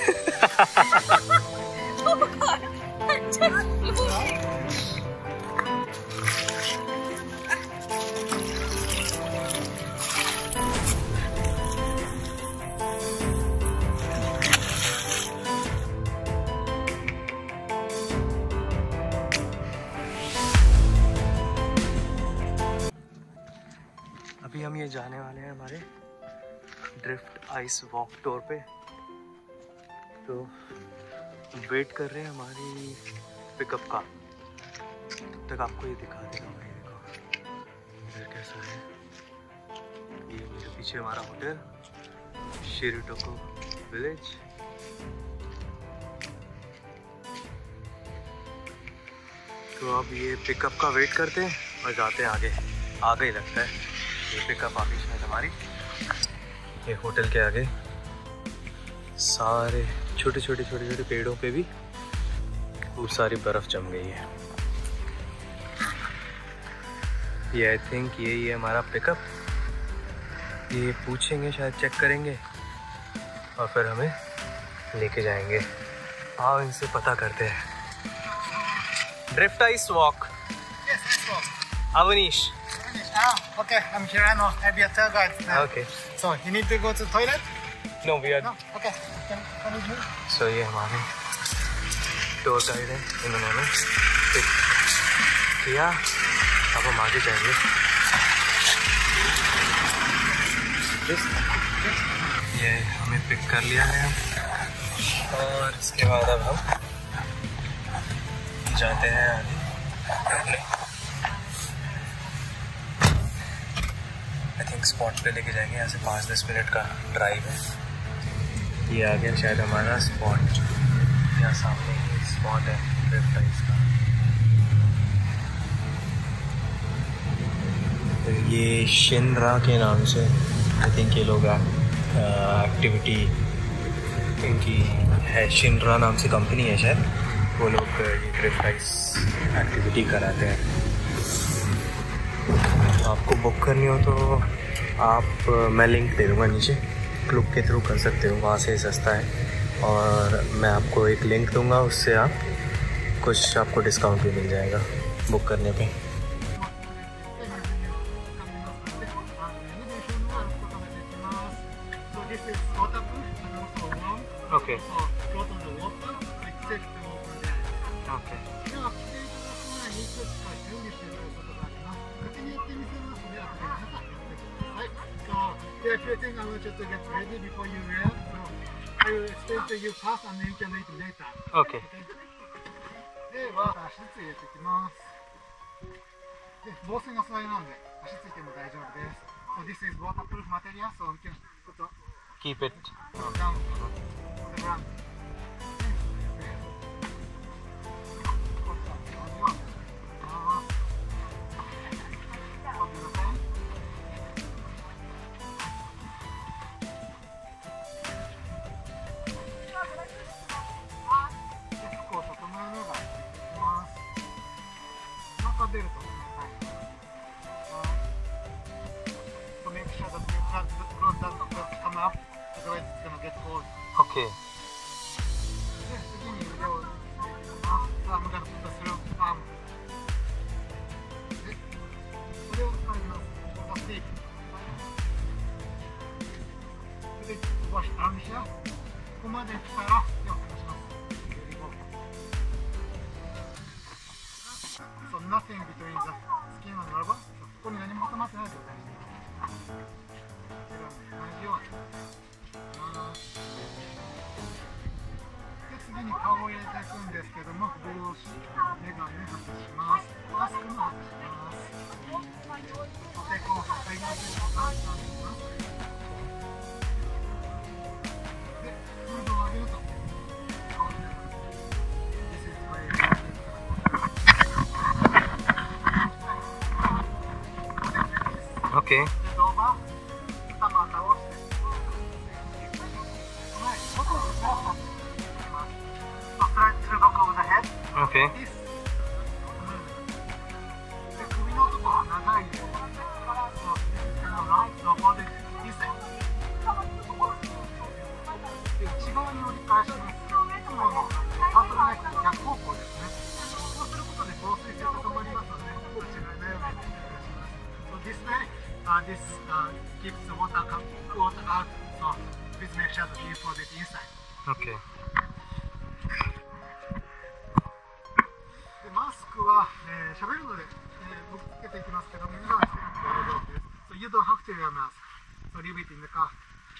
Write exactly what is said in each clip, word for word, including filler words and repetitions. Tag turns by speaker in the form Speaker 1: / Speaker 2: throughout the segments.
Speaker 1: अभी हम ये जाने वाले हैं हमारे ड्रिफ्ट आइस वॉक टूर पे, तो वेट कर रहे हैं हमारी पिकअप का। तब तक आपको ये दिखा देगा भाई, देखो इधर कैसा है। ये मेरे पीछे हमारा होटल शिरेटोको विलेज। तो अब ये पिकअप का वेट करते हैं और जाते हैं आगे। आगे ही लगता है ये पिकअप आगे शायद हमारी। ये होटल के आगे सारे छोटे छोटे छोटे छोटे पेड़ों पे भी खूब सारी बर्फ़ जम गई है। ये आई थिंक यही है हमारा पिकअप। ये पूछेंगे शायद, चेक करेंगे और फिर हमें लेके जाएंगे। आओ इनसे पता करते हैं। Drift ice walk.
Speaker 2: Yes, let's go.
Speaker 1: Avanish.
Speaker 2: Ah, okay. I'm Hirano. I'll be a tour guide. Now.
Speaker 1: Okay.
Speaker 2: So you need to go to the toilet?
Speaker 1: No, we are.
Speaker 2: No. Okay. Can come with me.
Speaker 1: So ये हमारे tour guide है, इन्होंने हमें pick किया। अब हम आगे जाएंगे। ये हमें पिक कर लिया है और इसके बाद अब हम जाते हैं आगे। आई थिंक स्पॉट पे लेके जाएंगे। यहाँ से पाँच दस मिनट का ड्राइव है। ये आ गया शायद हमारा स्पॉट। यहाँ सामने ही स्पॉट है ड्रिफ्ट आइस का। तो ये शिनरा के नाम से आई थिंक ये लोग एक्टिविटी इनकी है। शिनरा नाम से कंपनी है शायद, वो लोग ये ड्रिफ्ट आइस एक्टिविटी कराते हैं। आपको बुक करनी हो तो आप, मैं लिंक दे दूँगा नीचे, क्लub के थ्रू कर सकते हो, वहाँ से सस्ता है। और मैं आपको एक लिंक दूंगा, उससे आप कुछ आपको डिस्काउंट भी मिल जाएगा बुक करने पे। Okay okay
Speaker 2: If you think I will just get ready before you wear, so I will explain to you first and then you can read later.
Speaker 1: Okay.
Speaker 2: では足ついていきます。で防水の素材なので足ついても大丈夫です。So this is waterproof material, so we can put a
Speaker 1: keep it
Speaker 2: down on the ground. To make sure that the cloth doesn't come up, otherwise it's gonna get cold.
Speaker 1: Okay.
Speaker 2: Yes, again, you go. So I'm gonna put the through arm. This. So you can the sleep. This wash arm here. ここまで来たら手を離します。So nothing between the skin and rubber. ここに何も挟まってない状態です。同じように。で次に顔を入れていくんですけども、帽子、メガネ外します。マスクも外します。お手こを外します。で、フードを上げると。
Speaker 1: Okay. Okay.
Speaker 2: 返します。いつものハートルネックの逆方向ですね。そうすることで防水性高まりますので、間違いないようにお願いします。So this way, uh, this uh, keeps the water, water out. So please make sure to deposit inside.
Speaker 1: Okay.
Speaker 2: でマスクは喋、えー、るので、えー、僕つけていきますけど、皆さんつけなくて大丈夫です。So you don't have to wear a mask. So leave it in the car.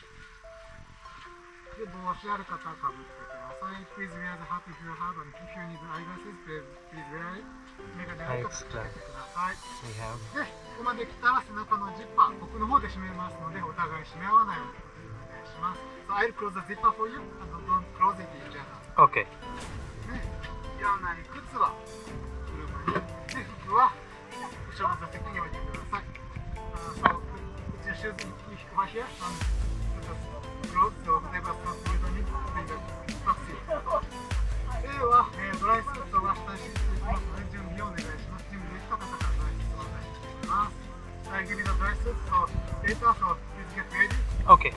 Speaker 2: で帽子ある方はかぶってください。Please wear the hat if you have, and if you need eyeglasses, please, please wear it. メガネある方はつけてください。で、ここまで来たら背中のジッパー、僕の方で閉めますので、お互い閉め合わないようにお願いします。So I'll close the zipper for you, and don't close it in general.
Speaker 1: Okay.
Speaker 2: ね、いらない靴は車に、で服は後ろの座席に置いてください。Uh, so put your shoes in over here and put the clothes or whatever stuff you don't need in the back seat. では、えー、ドライスーツを下に敷いていきますので準備をお願いします。準備できた方からドライスーツをお願いしていきます。I give you the dry suit, so later, so please get ready.
Speaker 1: Okay.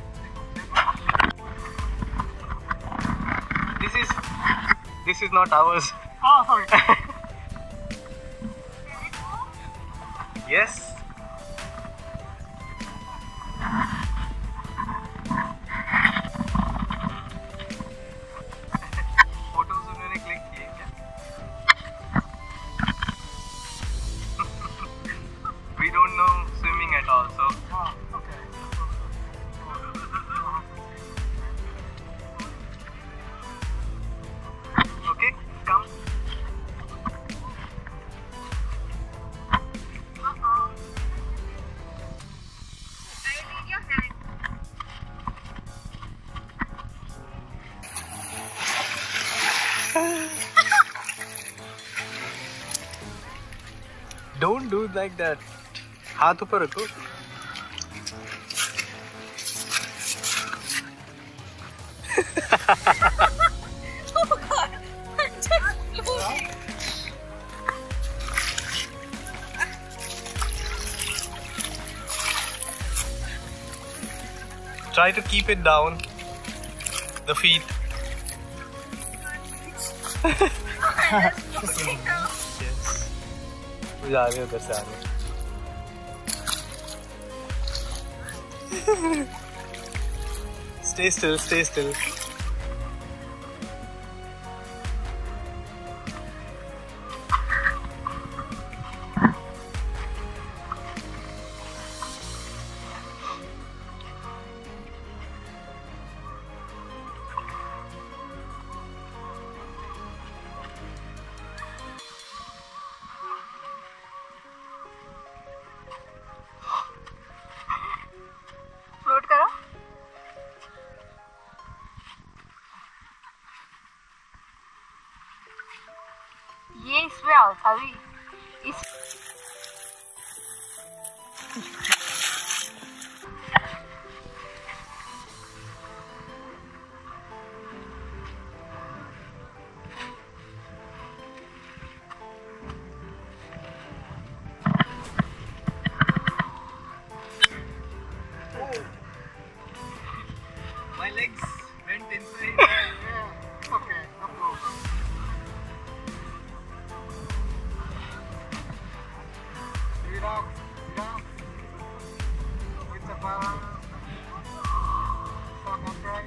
Speaker 1: This is this is not ours.
Speaker 2: Oh, sorry.
Speaker 1: Yes. Photos उन्होंने click किए क्या? We don't know swimming at all, so.
Speaker 2: Oh, okay.
Speaker 1: Okay, come. Don't do like that. हाथ ऊपर रखो.
Speaker 3: Oh God!
Speaker 1: Try to keep it down. The feet. Yes. जा रहे उधर से आ रहे. Stay still, stay still.
Speaker 3: Float करो. ये इसमें आओ अभी इस
Speaker 1: My legs went inside.
Speaker 2: Yeah, okay, no problem. Relax, relax. With the balance. Stand upright.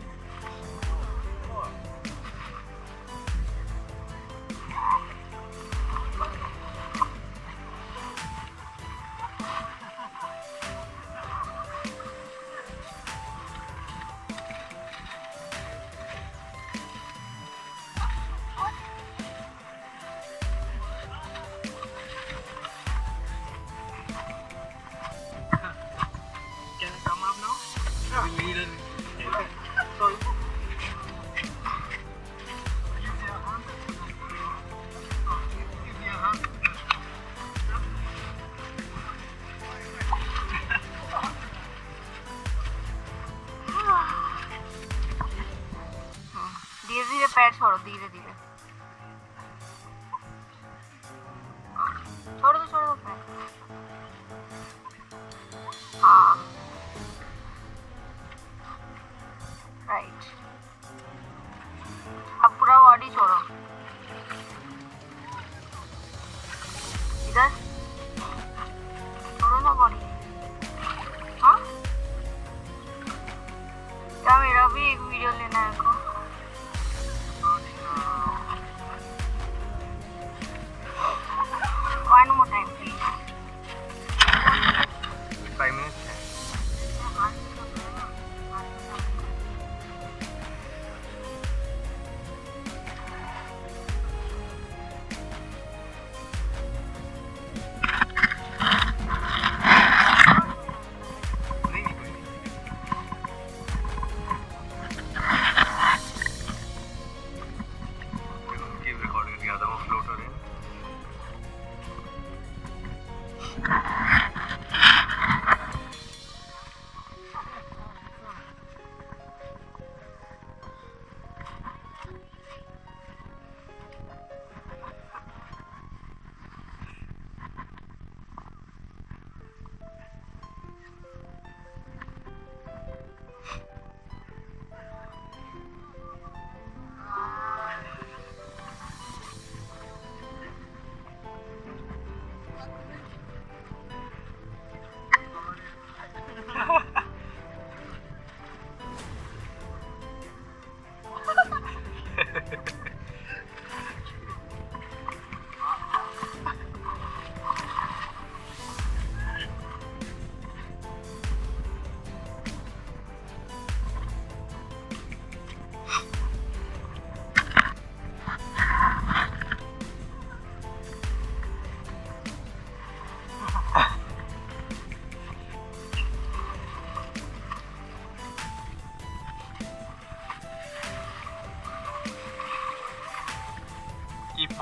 Speaker 1: Can I come up now?
Speaker 2: Yeah.
Speaker 1: We need a
Speaker 2: So, use your hand. Use your hand.
Speaker 3: धीरे धीरे पैर छोड़ो. धीरे धीरे छोड़ दो छोड़ दो पैर. हाँ right.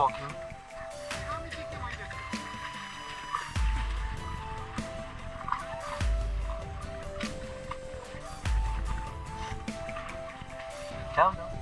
Speaker 1: walking. Down, down.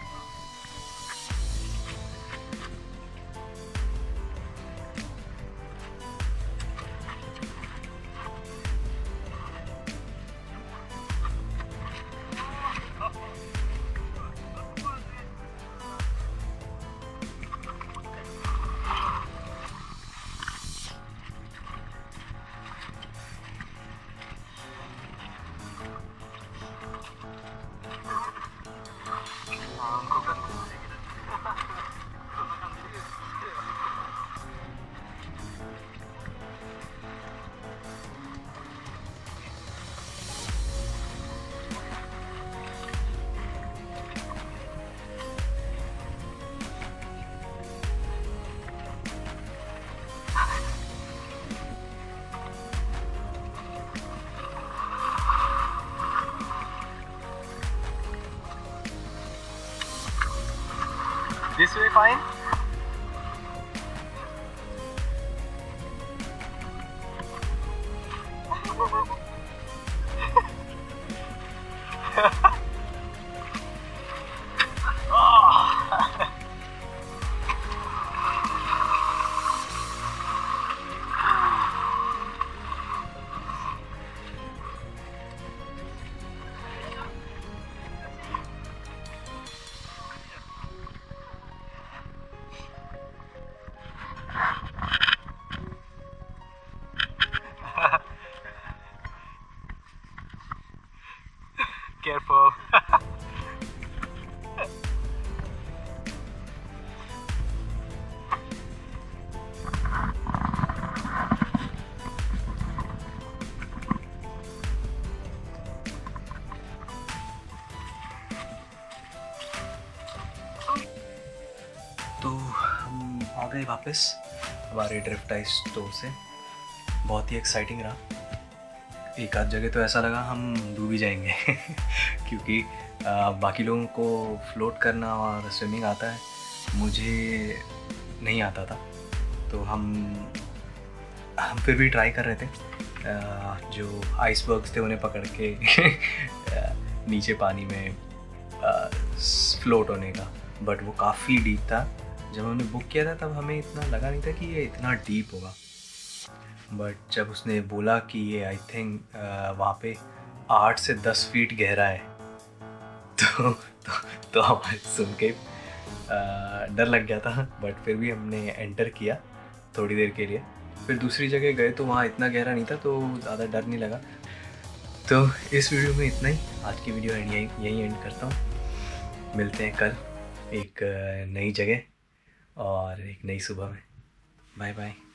Speaker 1: This way fine? Careful. तो हम आ गए वापस हमारे ड्रिफ्ट आइस स्टोर से। बहुत ही एक्साइटिंग रहा। एक आध जगह तो ऐसा लगा हम डूब ही जाएंगे क्योंकि आ, बाकी लोगों को फ्लोट करना और स्विमिंग आता है, मुझे नहीं आता था। तो हम हम फिर भी ट्राई कर रहे थे। आ, जो आइसबर्ग्स थे उन्हें पकड़ के नीचे पानी में फ्लोट होने का, बट वो काफ़ी डीप था। जब हमने बुक किया था तब हमें इतना लगा नहीं था कि ये इतना डीप होगा, बट जब उसने बोला कि ये आई थिंक वहाँ पे आठ से दस फीट गहरा है तो तो, तो हमारे सुन के आ, डर लग गया था। बट फिर भी हमने एंटर किया थोड़ी देर के लिए। फिर दूसरी जगह गए तो वहाँ इतना गहरा नहीं था तो ज़्यादा डर नहीं लगा। तो इस वीडियो में इतना ही। आज की वीडियो यहीं यहीं एंड करता हूँ। मिलते हैं कल एक नई जगह और एक नई सुबह में। Bye bye.